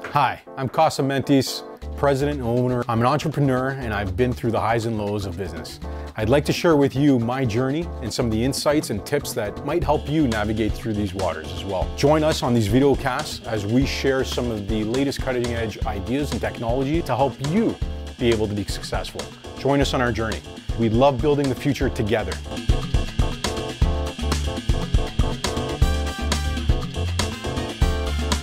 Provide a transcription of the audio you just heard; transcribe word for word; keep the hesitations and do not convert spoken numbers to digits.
Hi, I'm Casa Mentis, president and owner. I'm an entrepreneur and I've been through the highs and lows of business. I'd like to share with you my journey and some of the insights and tips that might help you navigate through these waters as well. Join us on these video casts as we share some of the latest cutting edge ideas and technology to help you be able to be successful. Join us on our journey. We love building the future together.